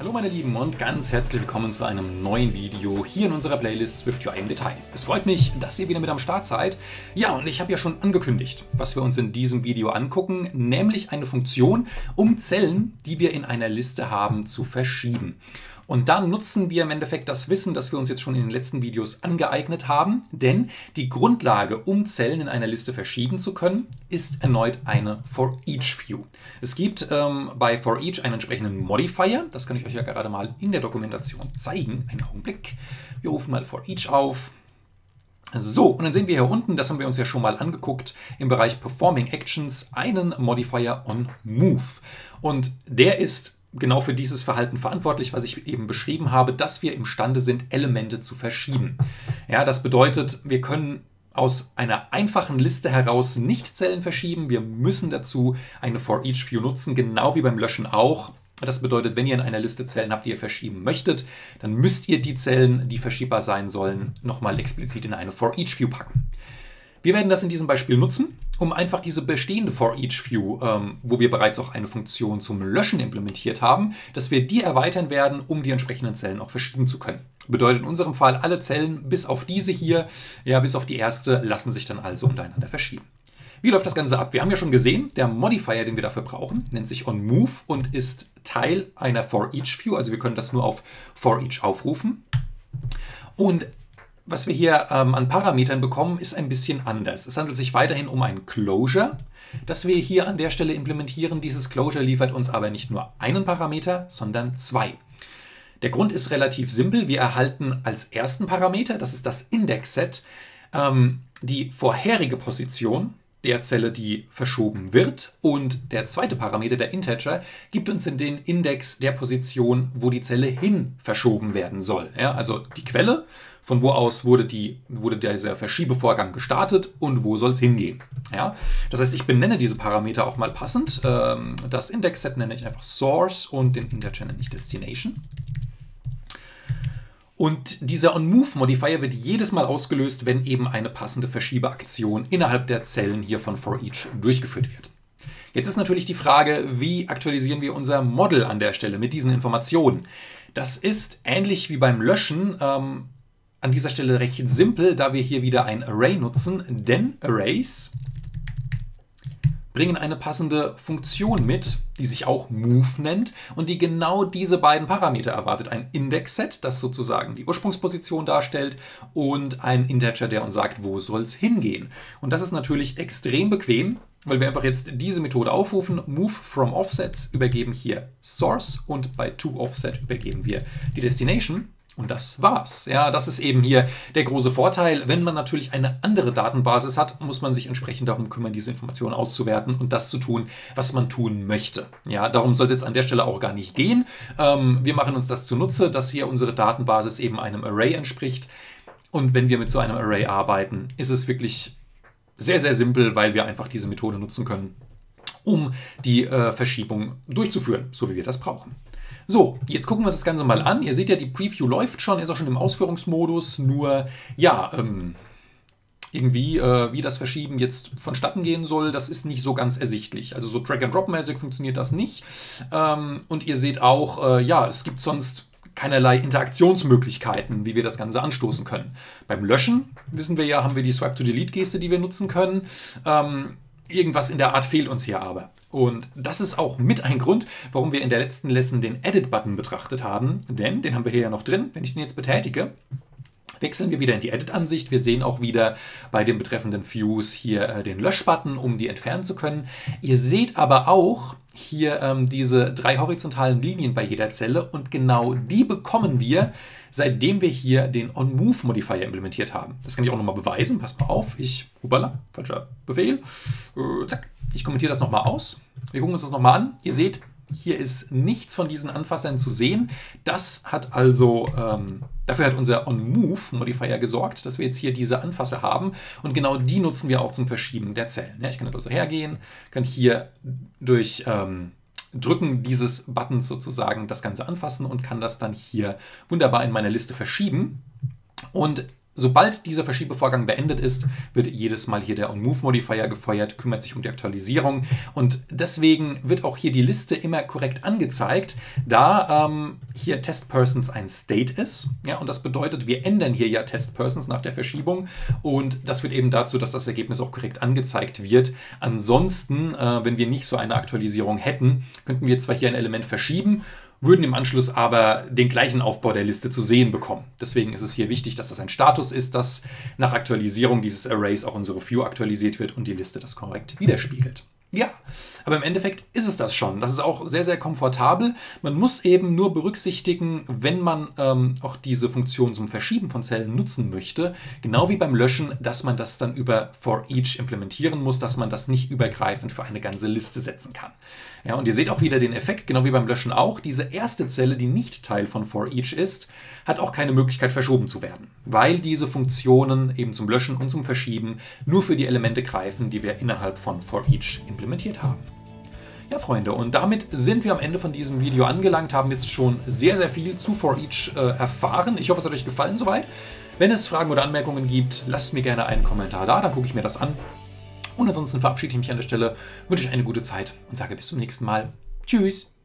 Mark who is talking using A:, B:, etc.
A: Hallo meine Lieben und ganz herzlich willkommen zu einem neuen Video hier in unserer Playlist SwiftUI im Detail. Es freut mich, dass ihr wieder mit am Start seid. Ja, und ich habe ja schon angekündigt, was wir uns in diesem Video angucken, nämlich eine Funktion, um Zellen, die wir in einer Liste haben, zu verschieben. Und da nutzen wir im Endeffekt das Wissen, das wir uns jetzt schon in den letzten Videos angeeignet haben, denn die Grundlage, um Zellen in einer Liste verschieben zu können, ist erneut eine ForEach-View. Es gibt bei ForEach einen entsprechenden Modifier, das kann ich euch ja gerade mal in der Dokumentation zeigen. Einen Augenblick. Wir rufen mal ForEach auf. So, und dann sehen wir hier unten, das haben wir uns ja schon mal angeguckt, im Bereich Performing Actions einen Modifier onMove. Und der ist genau für dieses Verhalten verantwortlich, was ich eben beschrieben habe, dass wir imstande sind, Elemente zu verschieben. Ja, das bedeutet, wir können aus einer einfachen Liste heraus nicht Zellen verschieben. Wir müssen dazu eine ForEach-View nutzen, genau wie beim Löschen auch. Das bedeutet, wenn ihr in einer Liste Zellen habt, die ihr verschieben möchtet, dann müsst ihr die Zellen, die verschiebbar sein sollen, nochmal explizit in eine ForEach-View packen. Wir werden das in diesem Beispiel nutzen, um einfach diese bestehende ForEach-View, wo wir bereits auch eine Funktion zum Löschen implementiert haben, dass wir die erweitern werden, um die entsprechenden Zellen auch verschieben zu können. Bedeutet in unserem Fall, alle Zellen bis auf diese hier, ja bis auf die erste, lassen sich dann also untereinander verschieben. Wie läuft das Ganze ab? Wir haben ja schon gesehen, der Modifier, den wir dafür brauchen, nennt sich onMove und ist Teil einer ForEach-View, also wir können das nur auf ForEach aufrufen. Und was wir hier an Parametern bekommen, ist ein bisschen anders. Es handelt sich weiterhin um ein Closure, das wir hier an der Stelle implementieren. Dieses Closure liefert uns aber nicht nur einen Parameter, sondern zwei. Der Grund ist relativ simpel. Wir erhalten als ersten Parameter, das ist das Index-Set, die vorherige Position der Zelle, die verschoben wird. Und der zweite Parameter, der Integer, gibt uns den Index der Position, wo die Zelle hin verschoben werden soll. Ja, also die Quelle, von wo aus wurde dieser Verschiebevorgang gestartet und wo soll es hingehen. Ja, das heißt, ich benenne diese Parameter auch mal passend. Das Index-Set nenne ich einfach Source und den Integer nenne ich Destination. Und dieser onMove-Modifier wird jedes Mal ausgelöst, wenn eben eine passende Verschiebeaktion innerhalb der Zellen hier von ForEach durchgeführt wird. Jetzt ist natürlich die Frage, wie aktualisieren wir unser Model an der Stelle mit diesen Informationen? Das ist ähnlich wie beim Löschen an dieser Stelle recht simpel, da wir hier wieder ein Array nutzen, denn Arrays bringen eine passende Funktion mit, die sich auch Move nennt und die genau diese beiden Parameter erwartet. Ein Index-Set, das sozusagen die Ursprungsposition darstellt, und ein Integer, der uns sagt, wo soll es hingehen. Und das ist natürlich extrem bequem, weil wir einfach jetzt diese Methode aufrufen, Move from Offsets, übergeben hier Source und bei toOffset übergeben wir die Destination. Und das war's. Ja, das ist eben hier der große Vorteil. Wenn man natürlich eine andere Datenbasis hat, muss man sich entsprechend darum kümmern, diese Informationen auszuwerten und das zu tun, was man tun möchte. Ja, darum soll es jetzt an der Stelle auch gar nicht gehen. Wir machen uns das zunutze, dass hier unsere Datenbasis eben einem Array entspricht. Und wenn wir mit so einem Array arbeiten, ist es wirklich sehr, sehr simpel, weil wir einfach diese Methode nutzen können, um die Verschiebung durchzuführen, so wie wir das brauchen. So, jetzt gucken wir uns das Ganze mal an. Ihr seht ja, die Preview läuft schon, ist auch schon im Ausführungsmodus, nur ja, irgendwie, wie das Verschieben jetzt vonstatten gehen soll, das ist nicht so ganz ersichtlich. Also so Drag-and-Drop-mäßig funktioniert das nicht. Und ihr seht auch, ja, es gibt sonst keinerlei Interaktionsmöglichkeiten, wie wir das Ganze anstoßen können. Beim Löschen, wissen wir ja, haben wir die Swipe-to-Delete-Geste, die wir nutzen können. Irgendwas in der Art fehlt uns hier aber. Und das ist auch mit ein Grund, warum wir in der letzten Lesson den Edit-Button betrachtet haben. Denn den haben wir hier ja noch drin. Wenn ich den jetzt betätige, wechseln wir wieder in die Edit-Ansicht. Wir sehen auch wieder bei den betreffenden Views hier den Lösch-Button, um die entfernen zu können. Ihr seht aber auch hier diese drei horizontalen Linien bei jeder Zelle und genau die bekommen wir, seitdem wir hier den onMove-Modifier implementiert haben. Das kann ich auch nochmal beweisen. Passt mal auf. Hupala, falscher Befehl. Zack. Ich kommentiere das nochmal aus. Wir gucken uns das nochmal an. Ihr seht, hier ist nichts von diesen Anfassern zu sehen. Das hat also, dafür hat unser onMove-Modifier gesorgt, dass wir jetzt hier diese Anfasser haben. Und genau die nutzen wir auch zum Verschieben der Zellen. Ja, ich kann jetzt also hergehen, kann hier durch Drücken dieses Buttons sozusagen das Ganze anfassen und kann das dann hier wunderbar in meiner Liste verschieben. Und sobald dieser Verschiebevorgang beendet ist, wird jedes Mal hier der onMove-Modifier gefeuert, kümmert sich um die Aktualisierung und deswegen wird auch hier die Liste immer korrekt angezeigt, da hier TestPersons ein State ist. Ja, und das bedeutet, wir ändern hier ja TestPersons nach der Verschiebung und das führt eben dazu, dass das Ergebnis auch korrekt angezeigt wird. Ansonsten, wenn wir nicht so eine Aktualisierung hätten, könnten wir zwar hier ein Element verschieben, würden im Anschluss aber den gleichen Aufbau der Liste zu sehen bekommen. Deswegen ist es hier wichtig, dass das ein Status ist, dass nach Aktualisierung dieses Arrays auch unsere View aktualisiert wird und die Liste das korrekt widerspiegelt. Ja, aber im Endeffekt ist es das schon. Das ist auch sehr, sehr komfortabel. Man muss eben nur berücksichtigen, wenn man auch diese Funktion zum Verschieben von Zellen nutzen möchte, genau wie beim Löschen, dass man das dann über ForEach implementieren muss, dass man das nicht übergreifend für eine ganze Liste setzen kann. Ja, und ihr seht auch wieder den Effekt, genau wie beim Löschen auch. Diese erste Zelle, die nicht Teil von ForEach ist, hat auch keine Möglichkeit verschoben zu werden, weil diese Funktionen eben zum Löschen und zum Verschieben nur für die Elemente greifen, die wir innerhalb von ForEach implementiert haben. Ja, Freunde, und damit sind wir am Ende von diesem Video angelangt, haben jetzt schon sehr, sehr viel zu ForEach erfahren. Ich hoffe, es hat euch gefallen soweit. Wenn es Fragen oder Anmerkungen gibt, lasst mir gerne einen Kommentar da, dann gucke ich mir das an. Und ansonsten verabschiede ich mich an der Stelle, wünsche euch eine gute Zeit und sage bis zum nächsten Mal. Tschüss!